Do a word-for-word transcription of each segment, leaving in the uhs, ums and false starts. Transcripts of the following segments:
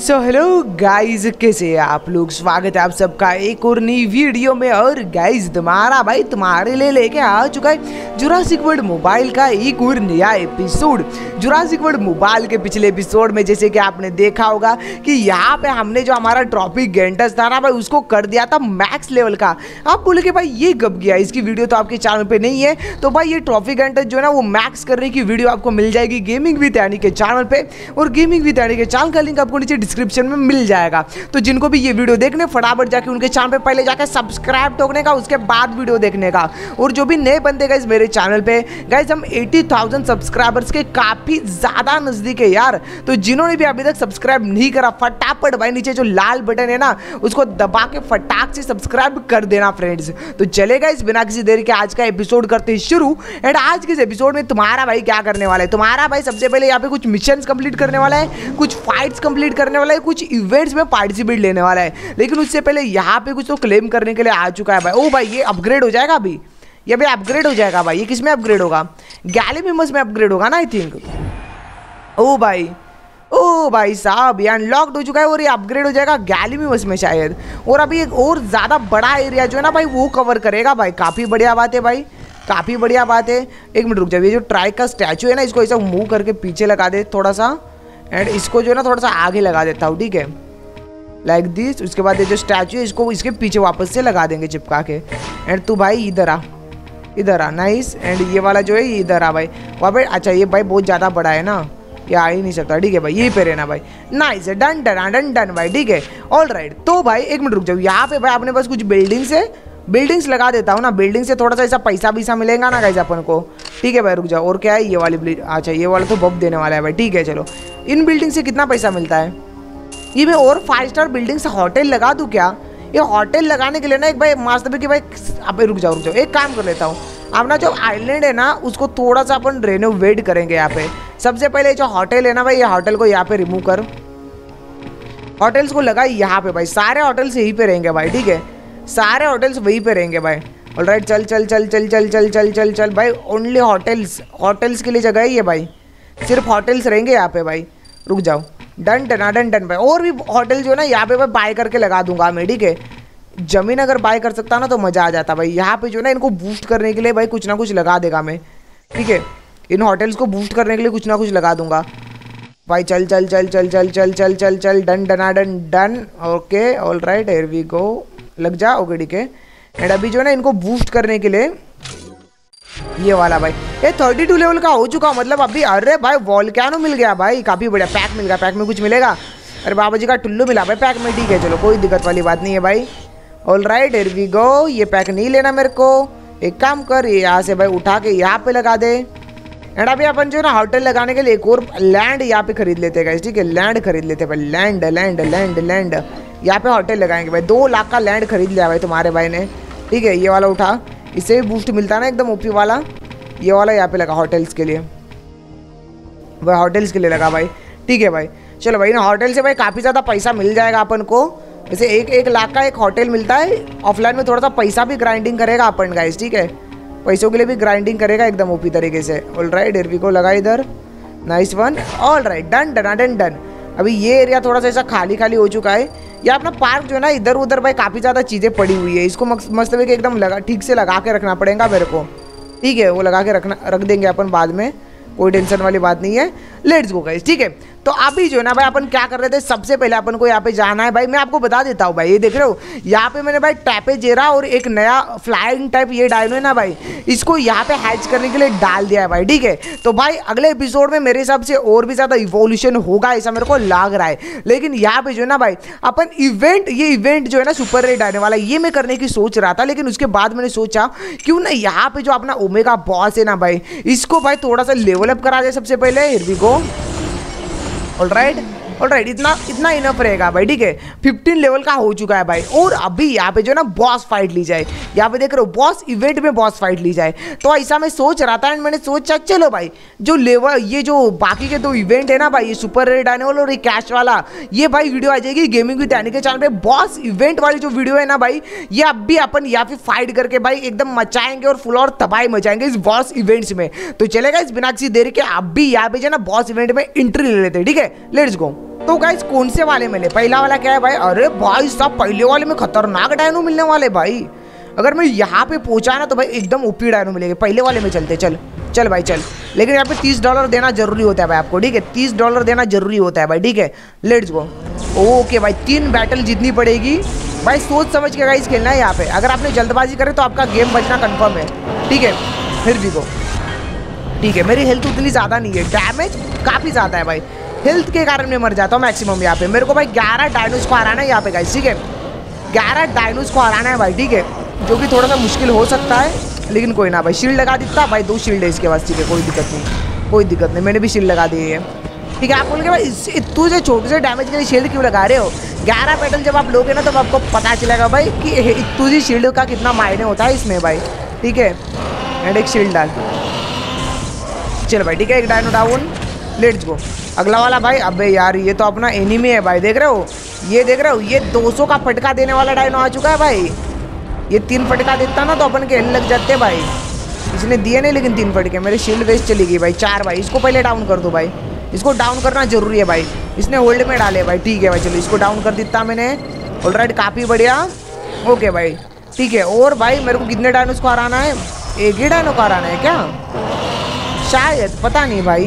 So hello guys, कैसे हैं आप लोग। स्वागत है आप सबका एक और नई वीडियो में। और गाइज तुम्हारा भाई तुम्हारे लिए लेके आ चुका है जुरासिक वर्ल्ड मोबाइल का एक और नया एपिसोड। जुरासिक वर्ल्ड मोबाइल के पिछले एपिसोड में जैसे कि आपने देखा होगा कि यहाँ पे हमने जो हमारा ट्रॉफी गेंटस था ना भाई, उसको कर दिया था मैक्स लेवल का। आप बोले कि भाई ये कब गया, इसकी वीडियो तो आपके चैनल पे नहीं है। तो भाई ये ट्रॉफी गेंटस जो है ना वो मैक्स करने की वीडियो आपको मिल जाएगी गेमिंग विद यानी के चैनल पे। और गेमिंग विद यानी के चैनल का लिंक आपको नीचे डिस्क्रिप्शन में मिल जाएगा। तो जिनको भी ये वीडियो देखने, फटाफट जाके उनके चैनल पे पहले जाकर सब्सक्राइब ठोकने का, उसके बाद वीडियो देखने का। और जो भी नए बंदे गाइस मेरे चैनल पे, गाइस हम अस्सी हज़ार सब्सक्राइबर्स के काफी ज्यादा नजदीक है यार। तो जिन्होंने भी अभी तक सब्सक्राइब नहीं करा, फटाफट भाई नीचे जो लाल बटन है ना उसको दबा के फटाक से सब्सक्राइब कर देना फ्रेंड्स। तो चले गाइस बिना किसी देरी के आज का एपिसोड करते हैं शुरू। एंड आज के इस एपिसोड में तुम्हारा भाई क्या करने वाला है, तुम्हारा भाई सबसे पहले यहाँ पे कुछ मिशंस कंप्लीट करने वाला है, कुछ फाइट्स कंप्लीट करने वाला है, कुछ इवेंट्स में पार्टिसिपेट लेने वाला है। लेकिन उससे पहले यहाँ पे कुछ तो क्लेम करने के लिए आ चुका है भाई। ओ भाई ये अपग्रेड हो जाएगा अभी, ये भी अपग्रेड हो जाएगा भाई। ये किस में अपग्रेड होगा, गैलीमिमस में अपग्रेड होगा ना आई थिंक। ओ भाई ओ भाई साहब ये अनलॉक्ड हो चुका है और ये अपग्रेड हो जाएगा गैलीमिमस में शायद। और अभी एक और ज़्यादा बड़ा एरिया जो है ना भाई वो कवर करेगा भाई। काफ़ी बढ़िया बात है भाई, काफ़ी बढ़िया बात है। एक मिनट रुक जाओ, ये जो ट्राइक का स्टैचू है ना इसको ऐसा मूव करके पीछे लगा दे थोड़ा सा। एंड इसको जो है ना थोड़ा सा आगे लगा देता हूँ, ठीक है, लाइक दिस। उसके बाद ये जो स्टैचू है इसको इसके पीछे वापस से लगा देंगे चिपका के। एंड तू भाई इधर आ, इधर आ, नाइस। एंड ये वाला जो है ये इधर आ भाई वहाँ पे। अच्छा ये भाई बहुत ज़्यादा बड़ा है ना, ये आ ही नहीं सकता, ठीक है भाई यही पे रहना भाई। Nice, done done done done भाई, ठीक है ऑल राइट। तो भाई एक मिनट रुक जाओ, यहाँ पे भाई अपने पास कुछ बिल्डिंग्स है, बिल्डिंग्स लगा देता हूँ ना। बिल्डिंग से थोड़ा सा ऐसा पैसा पैसा मिलेगा ना गाइस अपन को, ठीक है भाई। रुक जाओ, और क्या है ये वाली बिल्डिंग, अच्छा ये वाला तो बफ देने वाला है भाई, ठीक है चलो। इन बिल्डिंग से कितना पैसा मिलता है, ये मैं और फाइव स्टार बिल्डिंग से होटल लगा दूँ क्या। ये होटल लगाने के लिए ना एक भाई मास्टर कि भाई अब रुक जाओ रुक जाओ एक काम कर लेता हूँ। अपना जो आइलैंड है ना उसको थोड़ा सा अपन रेनोवेट करेंगे यहाँ पे। सबसे पहले जो होटल है ना भाई, ये होटल को यहाँ पे रिमूव कर, होटल्स को लगा यहाँ पे भाई। सारे होटल्स यहीं पे रहेंगे भाई, ठीक है, सारे होटल्स वहीं पे रहेंगे भाई। ऑलराइट चल चल चल चल चल चल चल चल चल भाई। ओनली होटल्स, होटल्स के लिए जगह है ये भाई, सिर्फ होटल्स रहेंगे यहाँ पे भाई। रुक जाओ, डन डन डन डन भाई। और भी होटल जो है ना यहाँ पे मैं बाय करके लगा दूंगा मैं, ठीक है। जमीन अगर बाय कर सकता ना तो मज़ा आ जाता भाई। यहाँ पे जो है ना इनको बूस्ट करने के लिए भाई कुछ ना कुछ लगा देगा मैं, ठीक है। इन होटल्स को बूस्ट करने के लिए कुछ ना कुछ लगा दूंगा भाई। चल चल चल चल चल चल चल चल चल डन डना done done. Okay all right here we go, लग जा, ओके ठीक है। एंड अभी जो है ना इनको बूस्ट करने के लिए ये वाला भाई, ये बत्तीस लेवल का हो चुका, मतलब अभी। अरे भाई वॉल्केनो मिल गया भाई, काफ़ी बढ़िया। पैक मिल गया, पैक में कुछ मिलेगा। अरे बाबा जी का टुल्लू मिला भाई पैक में, ठीक है चलो कोई दिक्कत वाली बात नहीं है भाई। All right here we go. ये पैक नहीं लेना मेरे को, एक काम कर ये यहाँ से भाई उठा के यहाँ पे लगा दे। एंड अभी अपन जो है ना होटल लगाने के लिए एक और लैंड यहाँ पे खरीद लेते हैं, ठीक है। लैंड खरीद लेते भाई, लैंड लैंड लैंड लैंड यहाँ पे होटल लगाएंगे भाई। दो लाख का लैंड खरीद लिया भाई तुम्हारे भाई ने, ठीक है। ये वाला उठा, इससे भी बूस्ट मिलता है ना एकदम ओपी वाला। ये वाला यहाँ पे लगा होटल्स के लिए भाई, होटल्स के लिए लगा भाई, ठीक है भाई। चलो भाई ना होटल से भाई काफ़ी ज़्यादा पैसा मिल जाएगा अपन को। जैसे एक एक लाख का एक होटल मिलता है। ऑफलाइन में थोड़ा सा पैसा भी ग्राइंडिंग करेगा अपन गाइस, ठीक है। पैसों के लिए भी ग्राइंडिंग करेगा एकदम ओपी तरीके से। All right here we go, लगा इधर, nice one. All right done done done done. अभी ये एरिया थोड़ा सा ऐसा खाली खाली हो चुका है। ये अपना पार्क जो है ना इधर उधर भाई काफ़ी ज़्यादा चीज़ें पड़ी हुई है। इसको मस्त में एकदम लगा ठीक से लगा के रखना पड़ेगा मेरे को, ठीक है। वो लगा के रखना रख देंगे अपन बाद में, कोई टेंशन वाली बात नहीं है। लेट्स गो गाइस, ठीक है। तो अभी जो है ना भाई अपन क्या कर रहे थे, सबसे पहले अपन को यहाँ पे जाना है भाई। मैं आपको बता देता हूँ भाई, ये देख रहे हो यहाँ पे मैंने भाई टैपेजेरा और एक नया फ्लाइंग टाइप ये डायनो है ना भाई, इसको यहाँ पे हैच करने के लिए डाल दिया है भाई, ठीक है। तो भाई अगले एपिसोड में मेरे हिसाब से और भी ज़्यादा इवोल्यूशन होगा ऐसा मेरे को लग रहा है। लेकिन यहाँ पे जो है ना भाई अपन इवेंट, ये इवेंट जो है ना सुपर रेड आने वाला, ये मैं करने की सोच रहा था। लेकिन उसके बाद मैंने सोचा क्यों ना यहाँ पे जो अपना ओमेगा बॉस है ना भाई, इसको भाई थोड़ा सा लेवल अप करा दे सबसे पहले। Here we go, all right all right इतना इतना इनफ रहेगा भाई, ठीक है। पंद्रह लेवल का हो चुका है भाई। और अभी यहाँ पे जो है ना बॉस फाइट ली जाए, यहाँ पे देख रहे हो बॉस इवेंट में बॉस फाइट ली जाए। तो ऐसा मैं सोच रहा था एंड मैंने सोचा चलो भाई जो लेवल ये जो बाकी के दो इवेंट है ना भाई, ये सुपर रेड आने वाला और ये कैश वाला, ये भाई वीडियो आ जाएगी गेमिंग विद यानी के चैनल पे। बॉस इवेंट वाली जो वीडियो है ना भाई, ये अब भी अपन यहाँ पे फाइट करके भाई एकदम मचाएंगे और फुल और तबाही मचाएंगे इस बॉस इवेंट्स में। तो चलेगा इस बिना किसी देरी के अब भी यहाँ पे जो है ना बॉस इवेंट में एंट्री ले लेते हैं, ठीक है। Let's go. तो गाइस कौन से वाले मिले? पहला वाला क्या है भाई? अरे भाई साहब पहले वाले में खतरनाक डायनो मिलने वाले भाई। अगर मैं यहाँ पे पहुंचा ना तो भाई एकदम ओपी डायनो मिलेंगे। पहले वाले में चलते, चल चल भाई चल। लेकिन यहाँ पे तीस डॉलर देना जरूरी होता है भाई आपको, ठीक है? तीस डॉलर देना जरूरी होता है भाई, ठीक है? Let's go. ओके भाई, तीन बैटल जीतनी पड़ेगी भाई, सोच समझ के गाइस खेलना है यहाँ पे। अगर आपने जल्दबाजी करे तो आपका गेम बचना कन्फर्म है, ठीक है? फिर भी को ठीक है, मेरी हेल्थ उतनी ज़्यादा नहीं है, डैमेज काफ़ी ज़्यादा है भाई, हेल्थ के कारण मैं मर जाता हूँ मैक्सिमम यहाँ पे। मेरे को भाई ग्यारह डायनोस को हराना है यहाँ पे गाइस, ठीक है? ग्यारह डायनोस को हराना है भाई, ठीक है? जो कि थोड़ा सा मुश्किल हो सकता है, लेकिन कोई ना भाई। शील्ड लगा देता भाई, दो शील्ड है इसके पास, ठीक है? कोई दिक्कत नहीं, कोई दिक्कत नहीं, मैंने भी शील्ड लगा दी है, ठीक है? आप बोलोगे भाई इतने से छोटे से डैमेज के लिए शील्ड क्यों लगा रहे हो? ग्यारह बैटल जब आप लोगे ना तब आपको पता चलेगा भाई कि इतनी सी शील्ड का कितना मायने होता है इसमें भाई, ठीक है? एंड एक शील्ड डाल, चल भाई, ठीक है? एक डायनो डाउन, लेट्स गो। अगला वाला भाई, अबे यार ये तो अपना एनिमी है भाई, देख रहे हो? ये देख रहे हो? ये दो सौ का फटका देने वाला डायनो आ चुका है भाई। ये तीन फटका देता ना तो अपन के लग जाते भाई। इसने दिए नहीं लेकिन तीन फटके, मेरी शील्ड वेस्ट चली गई भाई। चार भाई, इसको पहले डाउन कर दो भाई, इसको डाउन करना जरूरी है भाई। इसने होल्ड में डाले भाई, ठीक है भाई? चलो इसको डाउन कर देता मैंने, ऑलराइट, काफ़ी बढ़िया। ओके भाई, ठीक है। और भाई मेरे को कितने डायनोस को हराना है? एक ही डायनो को हराना है क्या? शायद, पता नहीं भाई।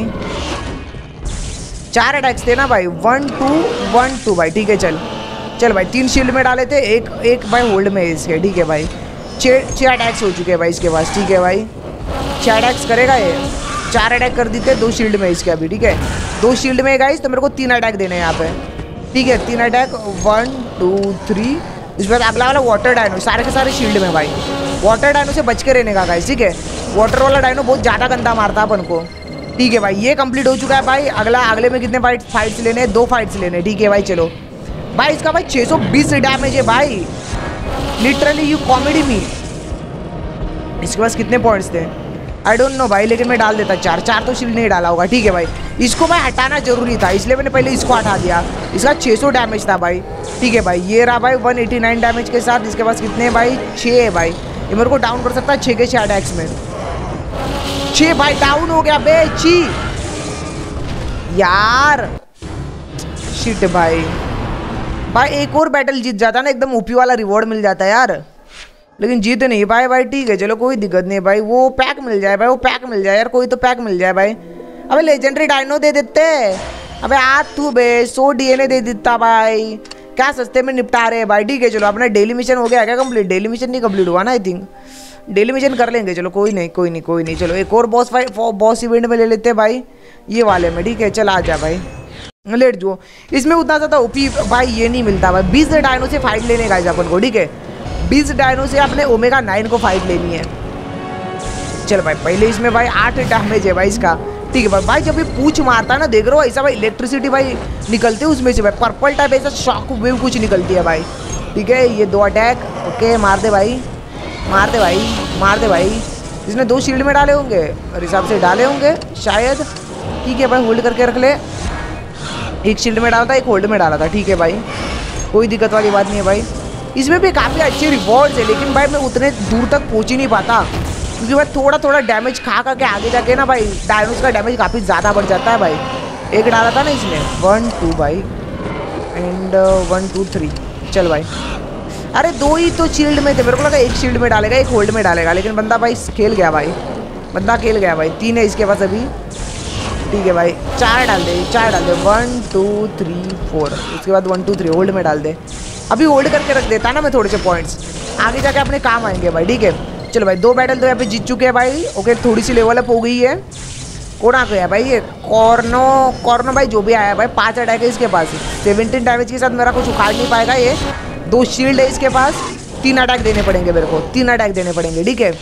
चार अटैक्स थे ना भाई, वन टू वन टू भाई, ठीक है? चल चल भाई, तीन शील्ड में डाले थे, एक एक भाई होल्ड में है इसके, ठीक है भाई? छः छः अटैक्स हो चुके हैं भाई इसके पास, ठीक है भाई? छः अटैक्स करेगा ये, चार अटैक कर देते दो शील्ड में इसके अभी, ठीक है? दो शील्ड में गाइस, तो मेरे को तीन अटैक देने हैं यहाँ पे, ठीक है? तीन अटैक, वन टू थ्री। इसके बाद अगला वाला वाटर डायनो, सारे के सारे शील्ड में भाई। वाटर डायनो से बच के रहने का गाइस, ठीक है? वाटर वाला डायनो बहुत ज़्यादा गंदा मारता है अपन को, ठीक है भाई? ये कंप्लीट हो चुका है भाई। अगला अगले में कितने फाइट फाइट्स लेने हैं? दो फाइट्स लेने, ठीक है भाई? चलो भाई, इसका भाई छः सौ बीस डैमेज है भाई, लिटरली यू कॉमेडी मी। इसके पास कितने पॉइंट्स थे आई डोंट नो भाई, लेकिन मैं डाल देता चार चार तो शील्ड नहीं डाला होगा, ठीक है भाई? इसको भाई हटाना जरूरी था, इसलिए मैंने पहले इसको हटा दिया। इसका छः सौ डैमेज था भाई, ठीक है भाई? ये रहा भाई एक सौ नवासी डैमेज के साथ। इसके पास कितने भाई? छः है भाई। ये मेरे को डाउन कर सकता है छः के छः अटैक्स में। छः भाई डाउन हो गया बे, छी यार, शिट भाई। भाई एक और बैटल जीत जाता ना, एकदम ओपी वाला रिवॉर्ड मिल जाता है यार, लेकिन जीत नहीं पाए भाई, ठीक है? चलो कोई दिक्कत नहीं भाई, वो पैक मिल जाए भाई, वो पैक मिल जाए यार, कोई तो पैक मिल जाए भाई। अबे लेजेंडरी डायनो दे देते, अबे आज तू बे सौ डीएनए दे देता भाई, क्या सस्ते में निपटा रहे हैं भाई, ठीक है? चलो अपना डेली मिशन हो गया क्या कंप्लीट? डेली मिशन नहीं कंप्लीट हुआ ना आई थिंक, डेली मिशन कर लेंगे, चलो कोई नहीं कोई नहीं कोई नहीं। चलो एक और बॉस फाइट बॉस इवेंट में ले लेते हैं भाई, ये वाले में, ठीक है? चल आ जा भाई, लेट जो। इसमें उतना ज़्यादा ओपी भाई ये नहीं मिलता भाई। बीस डायनो से फाइट लेने का अपन को, ठीक है? बीस डायनो से अपने ओमेगा नाइन को फाइट लेनी है। चल भाई, पहले इसमें भाई आठ डैमेज है भाई इसका, ठीक है भाई? भाई जब ये पूछ मारता है ना, देख रहे हो ऐसा भाई, इलेक्ट्रिसिटी भाई निकलती है उसमें से भाई, पर्पल टाइप ऐसा शॉक वेव कुछ निकलती है भाई, ठीक है? ये दो अटैक, ओके, मार दे भाई, मार दे भाई, मार दे भाई। इसने दो शील्ड में डाले होंगे और हिसाब से डाले होंगे शायद, ठीक है भाई? होल्ड करके रख ले, एक शील्ड में डाला था, एक होल्ड में डाला था, ठीक है भाई? कोई दिक्कत वाली बात नहीं है भाई। इसमें भी काफ़ी अच्छे रिवॉर्ड्स है, लेकिन भाई मैं उतने दूर तक पहुंच ही नहीं पाता, क्योंकि भाई थोड़ा थोड़ा डैमेज खा खा के आगे जाके ना भाई डायनोस का डैमेज काफ़ी ज़्यादा बढ़ जाता है भाई। एक डाला था ना इसने, वन टू भाई, एंड वन टू थ्री, चल भाई। अरे दो ही तो शील्ड में थे, मेरे को लगा एक शील्ड में डालेगा, एक होल्ड में डालेगा, लेकिन बंदा भाई खेल गया भाई, बंदा खेल गया भाई। तीन है इसके पास अभी, ठीक है भाई? चार डाल दे, चार डाल दे, वन टू थ्री फोर, उसके बाद वन टू थ्री होल्ड में डाल दे। अभी होल्ड करके रख देता ना मैं थोड़े से पॉइंट्स, आगे जाके अपने काम आएंगे भाई, ठीक है? चलो भाई, दो बैटल तो यहाँ पे जीत चुके हैं भाई, ओके? थोड़ी सी लेवल अप हो गई है। कौन आ गया भाई? ये कॉर्नो, कॉर्नो भाई जो भी आया भाई, पाँच अटैक है इसके पास, सेवनटीन डैमेज के साथ मेरा कुछ उखाड़ नहीं पाएगा ये। दो शील्ड है इसके पास, तीन अटैक देने पड़ेंगे मेरे को, तीन अटैक देने पड़ेंगे, ठीक है?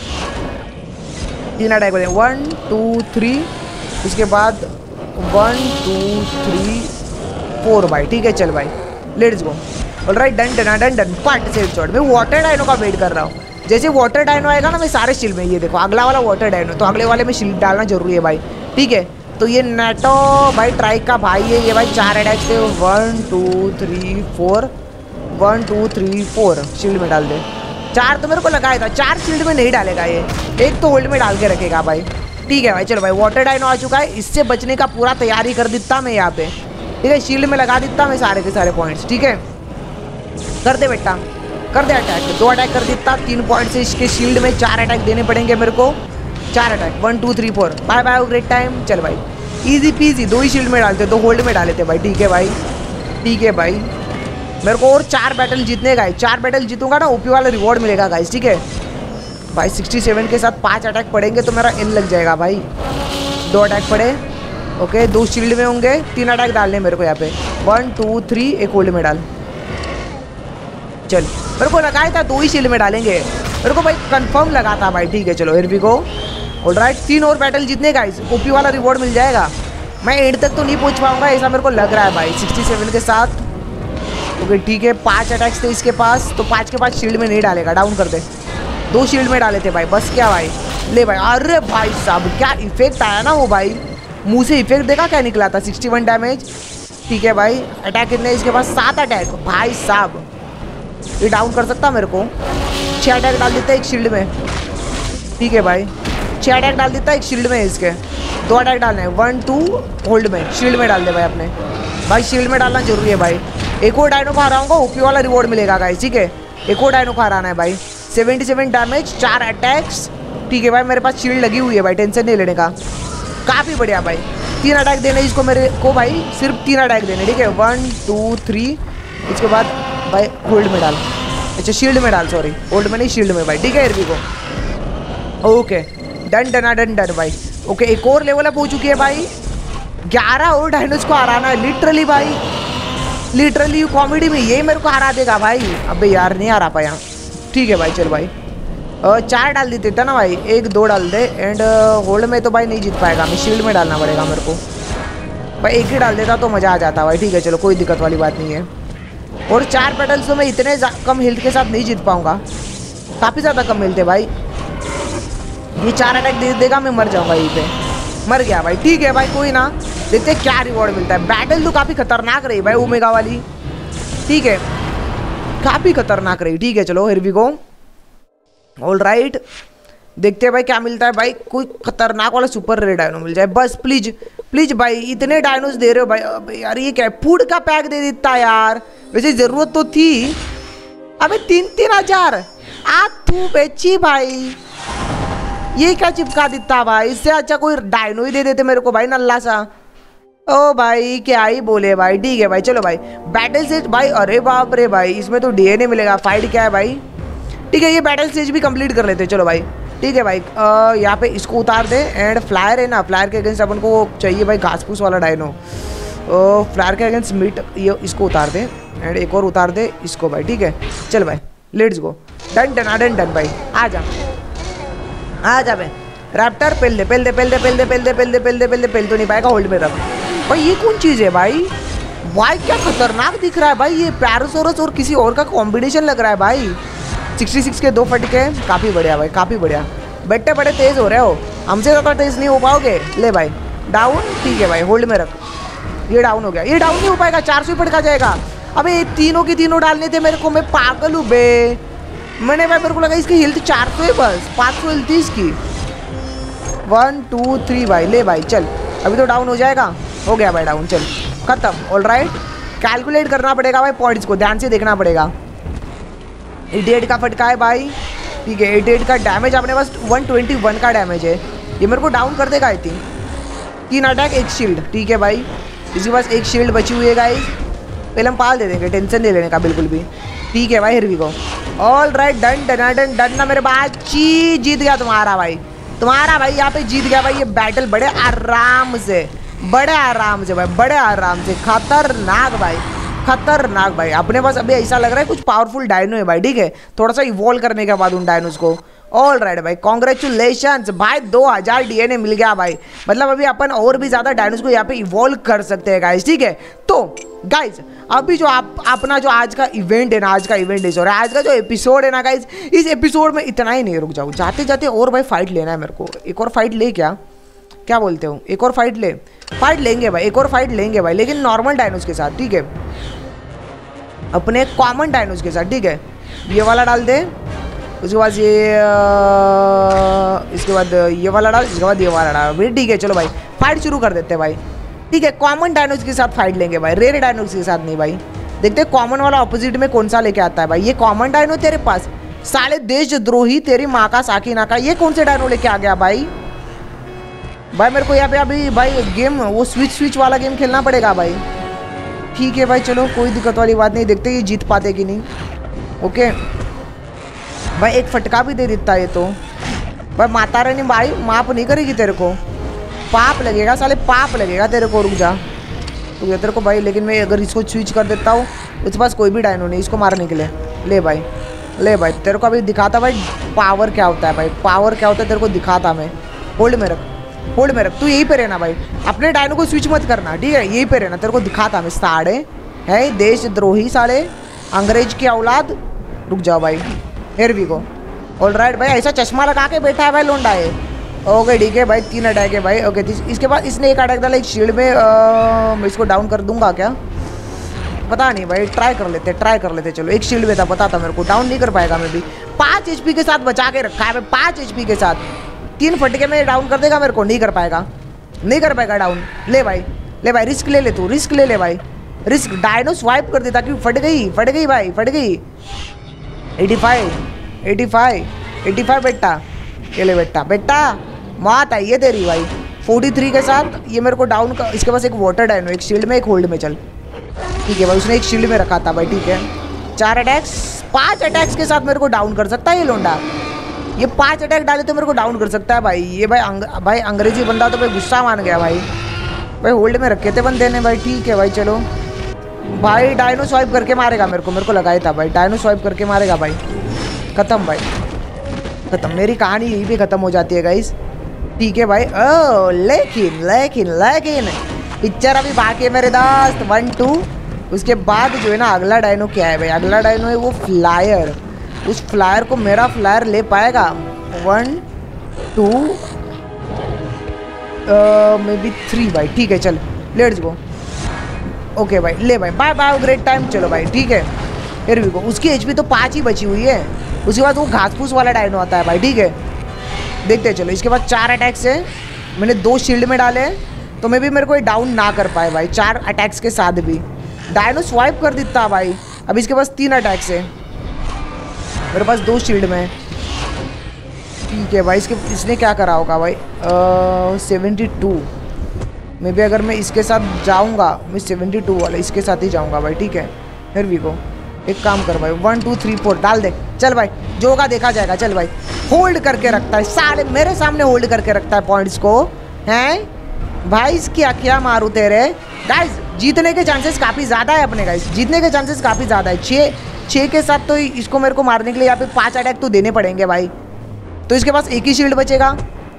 तीन अटैक देने, वन टू थ्री, इसके बाद वन टू थ्री फोर भाई, ठीक है? चल भाई, let's go. All right, done done done done part से शॉट। मैं वाटर डायनो का वेट कर रहा हूँ, जैसे वाटर डायनो आएगा ना मैं सारे शील्ड में, ये देखो अगला वाला वाटर डायनो, तो अगले वाले में शील्ड डालना जरूरी है भाई, ठीक है? तो ये नेटो भाई ट्राइक का भाई है ये भाई, चार अटैक से, one two three four, one two three four shield में डाल दे। चार तो मेरे को लगाया था, चार शील्ड में नहीं डालेगा ये, एक तो होल्ड में डाल के रखेगा भाई, ठीक है भाई? चलो भाई, वाटर डायनो आ चुका है, इससे बचने का पूरा तैयारी कर देता मैं यहाँ पे, ठीक है, शील्ड में लगा देता मैं सारे के सारे पॉइंट्स। ठीक है, कर दे बेटा, कर दे अटैक। दो अटैक कर देता, तीन पॉइंट से इसके शील्ड में चार अटैक देने पड़ेंगे मेरे को। चार attack, one two three four. Bye bye, great time. चल भाई, इजी पीजी। दो ही शील्ड में डालते, दो होल्ड में डाले थे भाई। ठीक है भाई, ठीक है भाई, मेरे को और चार बैटल जीतने का है। चार बैटल जीतूंगा ना, ओपी वाला रिवॉर्ड मिलेगा गाइस। ठीक है भाई, सिक्सटी सेवन के साथ पाँच अटैक पड़ेंगे तो मेरा एल लग जाएगा भाई। दो अटैक पड़े, ओके, दो शील्ड में होंगे, तीन अटैक डालने मेरे को यहाँ पे। वन टू थ्री, एक होल्ड में डाल। चल, मेरे को लगाया था दो ही शील्ड में डालेंगे, मेरे को भाई कंफर्म लगा था भाई। ठीक है, चलो हियर वी गो। ऑलराइट, तीन और बैटल जीतने गाइस, ओपी वाला रिवॉर्ड मिल जाएगा। मैं एंड तक तो नहीं पहुंच पाऊंगा ऐसा मेरे को लग रहा है भाई, सिक्सटी सेवन के साथ। ओके ठीक है, पांच अटैक्स थे इसके पास, तो पांच के पास शील्ड में नहीं डालेगा, डाउन कर दे। दो शील्ड में डाले थे भाई, बस क्या भाई। ले भाई, अरे भाई साहब क्या इफेक्ट आया ना वो भाई, मुंह से इफेक्ट देखा क्या निकला था, सिक्सटी वन डैमेज। ठीक है भाई, अटैक कितने इसके पास, सात अटैक भाई साहब। ये डाउन कर सकता मेरे को। छः अटैक डाल देता है एक शील्ड में। ठीक है भाई, छः अटैक डाल देता है एक शील्ड में इसके। दो अटैक डालने हैं, वन टू होल्ड में, शील्ड में डाल दे भाई अपने। भाई शील्ड में डालना जरूरी है भाई। एक और डायनो को हराऊंगा, ओपी वाला रिवॉर्ड मिलेगा गाइस। ठीक है, एक और डायनो को हराना है भाई। सेवेंटी सेवन डैमेज, चार अटैक्स। ठीक है भाई, मेरे पास शील्ड लगी हुई है भाई, टेंशन नहीं लेने का। काफ़ी बढ़िया भाई, तीन अटैक देने इसको मेरे को भाई, सिर्फ तीन अटैक देने। ठीक है, वन टू थ्री, इसके बाद भाई होल्ड में डाल। अच्छा शील्ड में डाल, सॉरी होल्ड में नहीं, शील्ड में भाई। ठीक है इरवी को, okay done done done done भाई। ओके, एक और लेवल अप हो चुकी है भाई। ग्यारह और डायनोस को हराना है लिटरली भाई, लिटरली कॉमेडी में यही मेरे को हरा देगा भाई। अबे यार नहीं हरा पाया। ठीक है भाई, चल भाई, आ, चार डाल देते था ना भाई, एक दो डाल दे। एंड होल्ड में तो भाई नहीं जीत पाएगा, मैं शील्ड में डालना पड़ेगा मेरे को भाई। एक ही डाल देता तो मज़ा आ जाता भाई। ठीक है चलो, कोई दिक्कत वाली बात नहीं है। और चार पेटल्स तो मैं इतने कम हेल्थ के साथ नहीं जीत पाऊंगा, काफ़ी ज़्यादा कम मिलते भाई। ये चार अटैक दे देगा, मैं मर जाऊंगा यहीं पे, मर गया भाई। ठीक है भाई, कोई ना, देखते क्या रिवॉर्ड मिलता है। बैटल तो काफ़ी खतरनाक रही भाई ओमेगा वाली। ठीक है, काफ़ी खतरनाक रही। ठीक है चलो here we go. All right, देखते हैं भाई क्या मिलता है भाई। कोई खतरनाक वाला सुपर रेयर डायनो मिल जाए बस, प्लीज प्लीज भाई। इतने डायनोस दे रहे हो भाई, अबे यार ये क्या है, फूड का पैक दे देता यार, वैसे ज़रूरत तो थी। अबे तीन तीन हजार आ तू बेची भाई, ये क्या चिपका देता भाई। इससे अच्छा कोई डायनो ही दे देते मेरे को भाई, नल्ला सा। ओ भाई क्या ही बोले भाई। ठीक है भाई, चलो भाई बैटल स्टेज भाई। अरे बाप रे भाई, इसमें तो डीएनए मिलेगा। फाइट क्या है भाई। ठीक है, ये बैटल स्टेज भी कंप्लीट कर लेते हैं। चलो भाई ठीक है भाई, यहाँ पे इसको उतार दे। एंड फ्लायर है ना, फ्लायर के अगेंस्ट अपन को चाहिए भाई घास फूस वाला डायनो। फ्लायर के अगेंस्ट मीट, ये इसको उतार दे। एंड एक और उतार दे इसको भाई। ठीक है चल भाई, let's go. Done done done done भाई, आ जा आ जा भाई। रैप्टर पेल दे पेल दे पेल दे पेल दे पेल दे पेल दे पेल दे पेल दे पेल तो नहीं पाएगा, होल्ड में रख भाई। ये कौन चीज़ है भाई, भाई क्या खतरनाक दिख रहा है भाई। ये पैरोसोरस और किसी और का कॉम्बिनेशन लग रहा है भाई। सिक्सटी सिक्स के दो फटके, काफ़ी बढ़िया भाई, काफ़ी बढ़िया। बेटे बड़े तेज़ हो रहे हो, हमसे ज़्यादा तेज़ नहीं हो पाओगे। ले भाई डाउन। ठीक है भाई, होल्ड में रख। ये डाउन हो गया, ये डाउन नहीं हो पाएगा, चार सौ फटका जाएगा। अबे ये तीनों के तीनों डालने थे मेरे को, मैं पागल हूँ बे। मैंने भाई मेरे को लगा इसकी हेल्थ चार सौ है बस, पाँच सौ हेल्थ थी इसकी। वन टू थ्री भाई, ले भाई चल, अभी तो डाउन हो जाएगा। हो गया भाई डाउन, चल खत्म। ऑल राइट, कैलकुलेट करना पड़ेगा भाई पॉइंट्स को, ध्यान से देखना पड़ेगा। अठासी का फटका है भाई। ठीक है, अठासी का डैमेज अपने पास एक सौ इक्कीस का डैमेज है। ये मेरे को डाउन कर देगा आई थिंक। तीन अटैक एक शील्ड। ठीक है भाई, इसके पास एक शील्ड बची हुई है गाइस, पहले हम पाल दे देंगे, टेंशन नहीं लेने का बिल्कुल भी। ठीक है भाई, here we go. All right, done done done done ना मेरे बाची, जीत गया तुम्हारा भाई, तुम्हारा भाई यहाँ पे जीत गया भाई। ये बैटल बड़े आराम से, बड़े आराम से भाई, बड़े आराम से। खतरनाक भाई, खतरनाक भाई। अपने पास अभी ऐसा लग रहा है कुछ पावरफुल डायनो है भाई। ठीक है, थोड़ा सा इवॉल्व करने के बाद उन डायनोस को। ऑल राइट भाई, कॉन्ग्रेचुलेशंस भाई, दो हज़ार डीएनए मिल गया भाई। मतलब अभी अपन और भी ज़्यादा डायनोस को यहाँ पे इवॉल्व कर सकते हैं गाइस। ठीक है, तो गाइस अभी जो आप अपना जो आज का इवेंट है ना, आज का इवेंट है सॉरी आज का जो एपिसोड है ना गाइस, इस एपिसोड में इतना ही नहीं, रुक जाओ, जाते जाते और भाई फाइट लेना है मेरे को। एक और फाइट ले, क्या क्या बोलते हो, एक और फाइट ले। फाइट लेंगे भाई, एक और फाइट लेंगे भाई, लेकिन नॉर्मल डायनोस के साथ। ठीक है, अपने कॉमन डायनोस के साथ। ठीक है, ये वाला डाल दे, उसके बाद ये इसके बाद ये वाला डाल, इसके बाद ये वाला डाल। ठीक है चलो भाई, फाइट शुरू कर देते हैं भाई। ठीक है, कॉमन डायनोस के साथ फाइट लेंगे भाई, रेयर डायनोस के साथ नहीं भाई। देखते हैं कॉमन वाला ऑपोजिट में कौन सा लेके आता है भाई। ये कॉमन डायनो तेरे पास, साले देशद्रोही तेरी माँ का साकी नाका, ये कौन से डायनो लेके आ गया भाई। भाई मेरे को यहाँ पे अभी भाई गेम वो स्विच स्विच वाला गेम खेलना पड़ेगा भाई। ठीक है भाई चलो कोई दिक्कत वाली बात नहीं, देखते ये जीत पाते कि नहीं। ओके भाई एक फटका भी दे देता है तो भाई, माता रानी भाई माफ नहीं करेगी तेरे को, पाप लगेगा साले, पाप लगेगा तेरे को। रुक जा रुक जा तेरे को भाई, लेकिन मैं अगर इसको स्विच कर देता हूँ, इसके पास कोई भी डायनो नहीं इसको मारने के लिए। ले भाई ले भाई, तेरे को अभी दिखाता भाई पावर क्या होता है भाई, पावर क्या होता है तेरे को दिखाता मैं। होल्ड में रख, होल्ड में रख, तू यहीं पे रहना भाई, अपने डायनो को स्विच मत करना, ठीक है यहीं पे रहना, तेरे को दिखाता मैं। साढ़े है देशद्रोही साले, अंग्रेज की औलाद। रुक जाओ भाई, हियर वी गो। ऑलराइट भाई, ऐसा चश्मा लगा के बैठा है भाई लोंडा है। ओके ठीक है भाई, तीन अटैक है भाई। ओके इसके बाद इसने एक अटैक डाला एक शील्ड में, आ, मैं इसको डाउन कर दूंगा क्या पता नहीं भाई, ट्राई कर लेते ट्राई कर लेते चलो। एक शील्ड में था, पता था मेरे को डाउन नहीं कर पाएगा मैं भी। पाँच एचपी के साथ बचा के रखा है भाई, पाँच एचपी के साथ, तीन फटके में डाउन कर देगा मेरे को, नहीं कर पाएगा नहीं कर पाएगा डाउन। ले भाई ले भाई, रिस्क ले ले तू, रिस्क ले ले भाई, रिस्क। डायनो स्वाइप कर देता कि फट गई फट गई भाई फट गई। Eighty five eighty five eighty five बेटा, ये ले बेटा बेटा, मौत आई है तेरी भाई। फोर्टी थ्री के साथ ये मेरे को डाउन का, इसके पास एक वाटर डायनो, एक शील्ड में एक होल्ड में, चल ठीक है भाई, उसने एक शील्ड में रखा था भाई। ठीक है चार अटैक्स, पांच अटैक्स के साथ मेरे को डाउन कर सकता है ये लोंडा, ये पांच अटैक डाले तो मेरे को डाउन कर सकता है भाई ये भाई। अंग, भाई अंग्रेजी बंदा तो भाई गुस्सा मान गया भाई, भाई होल्ड में रखे थे बंदे ने भाई। ठीक है भाई चलो भाई, डायनो स्वाइप करके मारेगा मेरे को, मेरे को लगाया था भाई डायनो स्वाइप करके मारेगा भाई। खत्म भाई खत्म, मेरी कहानी यहीं पे खत्म हो जाती है गाइस। ठीक है भाई, ओ लेकिन लेकिन लेकिन पिक्चर अभी बाकी है मेरे दोस्त, वन टू। उसके बाद जो है ना अगला डायनो क्या है भाई, अगला डायनो है वो फ्लायर। उस फ्लायर को मेरा फ्लायर ले पाएगा, one two maybe three भाई। ठीक है चल लेट्स गो। ओके भाई ले भाई, बाय बाय, ग्रेट टाइम। चलो भाई ठीक है, फिर भी को उसकी एचपी तो पाँच ही बची हुई है। उसके बाद वो घास फूस वाला डायनो आता है भाई। ठीक है देखते हैं चलो। इसके बाद चार अटैक्स है, मैंने दो शील्ड में डाले तो मैं भी मेरे को डाउन ना कर पाए भाई, चार अटैक्स के साथ भी डायनो स्वाइप कर देता भाई। अब इसके पास तीन अटैक्स है, मेरे पास दो शील्ड में। ठीक है भाई, इसके इसने क्या करा होगा भाई, सेवेंटी टू में भी अगर मैं इसके साथ जाऊंगा, मैं सेवेंटी टू वाला इसके साथ ही जाऊंगा भाई। ठीक है फिर भी को एक काम कर भाई, वन टू थ्री फोर डाल दे, चल भाई जो होगा देखा जाएगा। चल भाई होल्ड करके रखता है साले, मेरे सामने होल्ड करके रखता है पॉइंट्स को, हैं भाई इसकी क्या मारूं तेरे। गाइस जीतने के चांसेस काफ़ी ज़्यादा है अपने, गाइस जीतने के चांसेस काफ़ी ज़्यादा है। छः छः के साथ तो इसको मेरे को मारने के लिए यहाँ पे पाँच अटैक तो देने पड़ेंगे भाई। तो इसके पास एक ही शील्ड बचेगा,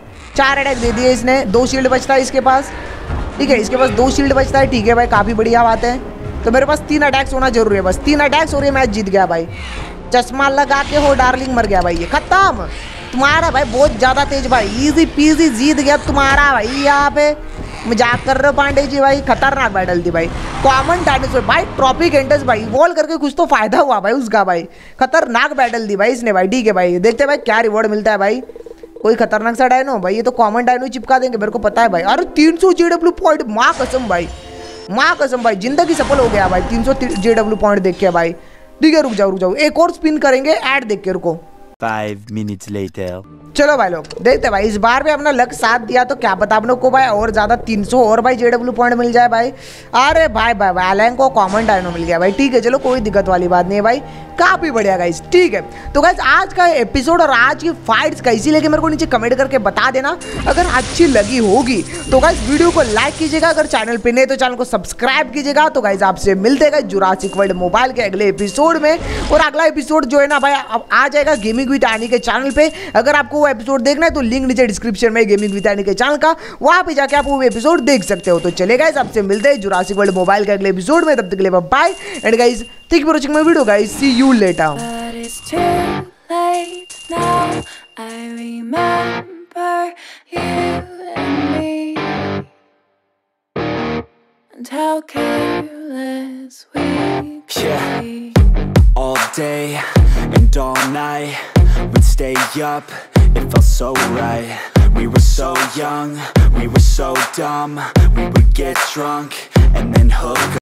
चार अटैक दे दिए इसने, दो शील्ड बचता है इसके पास। ठीक है इसके पास दो शील्ड बचता है। ठीक है भाई काफ़ी बढ़िया बात है। तो मेरे पास तीन अटैक्स होना जरूरी है, बस तीन अटैक्स हो रही है, मैच जीत गया भाई। चश्मा लगा के हो डार्लिंग, मर गया भाई ये, खत्म तुम्हारा भाई, बहुत ज़्यादा तेज भाई, इजी पीजी जीत गया तुम्हारा भाई। यहाँ पे मजाक कर रहे हो पांडे जी भाई, खतरनाक बैटल थी भाई। कॉमन डायनासोर भाई, ट्रॉपिक एंटर्स भाई, इवॉल्व करके कुछ तो फायदा हुआ भाई उसका भाई, खतरनाक बैटल दी भाई इसने भाई। ठीक है भाई देखते हैं भाई क्या रिवॉर्ड मिलता है भाई। कोई खतरनाक सा डायनो भाई, ये तो कॉमन डायनो चिपका देंगे मेरे को पता है भाई। अरे तीन सौ जेडब्ल्यू पॉइंट, माँ कसम भाई, माँ कसम भाई, जिंदगी सफल हो गया भाई तीन सौ जेडब्ल्यू पॉइंट देख के भाई। ठीक है रुक जाओ रुक जाओ, एक और स्पिन करेंगे ऐड देख के, रुको। Five minutes later. चलो भाई लोग देखते भाई, इस बार भी अपना लक साथ दिया तो क्या पता आप लोग को भाई और ज्यादा तीन सौ और भाई जेडब्ल्यू पॉइंट मिल जाए भाई। अरे भाई भाई भाई अलैंग को कॉमन डायनो मिल गया भाई। ठीक है चलो कोई दिक्कत वाली बात नहीं है भाई, काफी बढ़िया गाइस। ठीक है तो गाइस आज का एपिसोड और आज की फाइट्स कैसी लगी मेरे को नीचे कमेंट करके बता देना। अगर अच्छी लगी होगी तो गाइस वीडियो को लाइक कीजिएगा, अगर चैनल पे नहीं तो चैनल को सब्सक्राइब कीजिएगा। तो गाइस आपसे मिलते हैं जुरासिक वर्ल्ड मोबाइल के अगले एपिसोड में, और अगला एपिसोड जो है ना भाई आ जाएगा गेमिंग विद एनी के चैनल पे। अगर आपको वो एपिसोड देखना है तो लिंक नीचे डिस्क्रिप्शन में गेमिंग विद एनी के चैनल का, वहां पे जाके आप वो एपिसोड देख सकते हो। तो चले गाइस आपसे मिलते हैं जुरासिक वर्ल्ड मोबाइल के अगले एपिसोड में, तब तक के लिए bye and guys thank you for watching my video guys, see you later. It's too late now. I remember you and me, and how careless we could Yeah. be. All day and all night, we'd stay up, it felt so right. We were so young, we were so dumb. We would get drunk and then hook